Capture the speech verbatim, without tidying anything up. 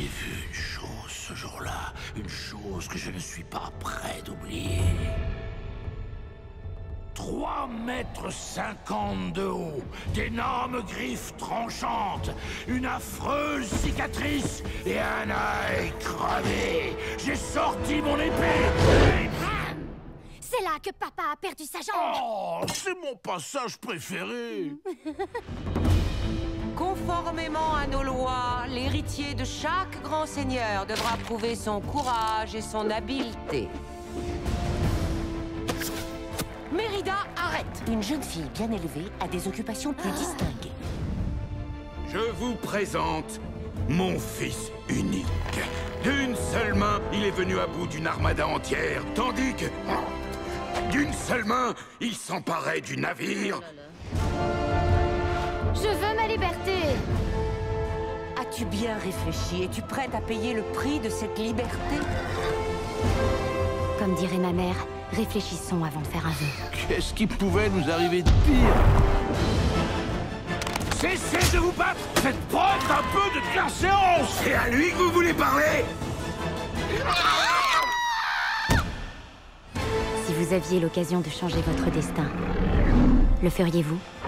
vu une chose ce jour-là, une chose que je ne suis pas prêt d'oublier. Trois mètres cinquante de haut, d'énormes griffes tranchantes, une affreuse cicatrice et un œil crevé. J'ai sorti mon épée. C'est là que papa a perdu sa jambe. Oh, c'est mon passage préféré. Conformément à nos lois, l'héritier de chaque grand seigneur devra prouver son courage et son habileté. Mérida, arrête! Une jeune fille bien élevée a des occupations plus distinguées. Je vous présente mon fils unique. D'une seule main, il est venu à bout d'une armada entière, tandis que d'une seule main, il s'emparait du navire. Je veux ma liberté. As-tu bien réfléchi? Es-tu prête à payer le prix de cette liberté? Comme dirait ma mère, réfléchissons avant de faire un vœu. Qu'est-ce qui pouvait nous arriver de pire? Cessez de vous battre! Faites preuve d'un peu de bienséance! C'est à lui que vous voulez parler? Si vous aviez l'occasion de changer votre destin, le feriez-vous?